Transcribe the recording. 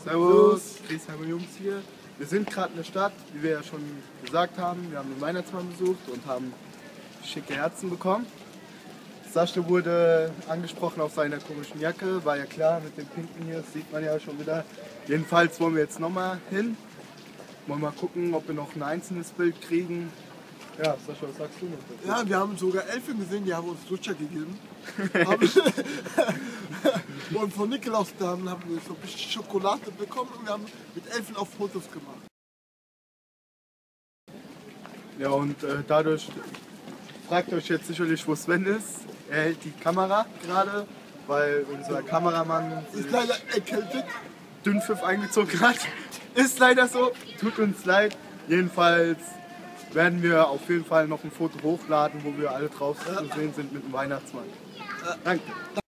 Servus, Griesheimer Jungs hier. Wir sind gerade in der Stadt, wie wir ja schon gesagt haben. Wir haben den Weihnachtsmann besucht und haben schicke Herzen bekommen. Sascha wurde angesprochen auf seiner komischen Jacke, war ja klar mit dem Pinken hier, das sieht man ja schon wieder. Jedenfalls wollen wir jetzt nochmal hin. Wollen mal gucken, ob wir noch ein einzelnes Bild kriegen. Ja, Sascha, was sagst du noch dazu? Ja, wir haben sogar Elfen gesehen, die haben uns Lutscher gegeben. Und von Nikolaus dann haben wir so ein bisschen Schokolade bekommen und wir haben mit Elfen auch Fotos gemacht. Ja, und dadurch fragt euch jetzt sicherlich, wo Sven ist. Er hält die Kamera gerade, weil unser Kameramann Ist leider erkältet. Dünnpfiff eingezogen hat. Ist leider so, tut uns leid. Jedenfalls werden wir auf jeden Fall noch ein Foto hochladen, wo wir alle drauf zu sehen sind mit dem Weihnachtsmann. Danke.